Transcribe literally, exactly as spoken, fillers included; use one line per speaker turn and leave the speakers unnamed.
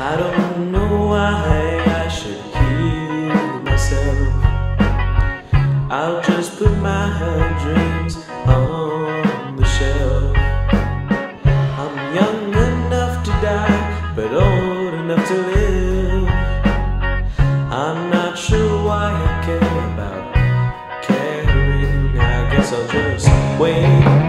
I don't know why I should heal myself. I'll just put my dreams on the shelf. I'm young enough to die, but old enough to live. I'm not sure why I care about caring. I guess I'll just wait.